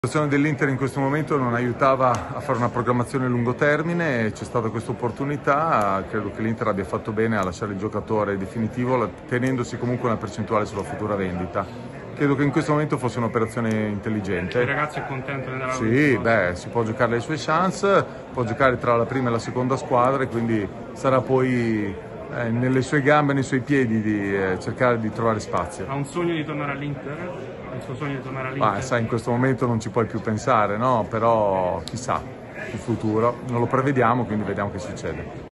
La situazione dell'Inter in questo momento non aiutava a fare una programmazione a lungo termine e c'è stata questa opportunità. Credo che l'Inter abbia fatto bene a lasciare il giocatore definitivo tenendosi comunque una percentuale sulla futura vendita. Credo che in questo momento fosse un'operazione intelligente. Il ragazzo è contento nella Sì, si può giocare le sue chance, può giocare tra la prima e la seconda squadra e quindi sarà poi nelle sue gambe, nei suoi piedi di cercare di trovare spazio. Ha un sogno di tornare all'Inter? Il suo sogno di tornare all'Inter? Sai, in questo momento non ci puoi più pensare, no? Però chissà, il futuro non lo prevediamo, quindi vediamo che succede.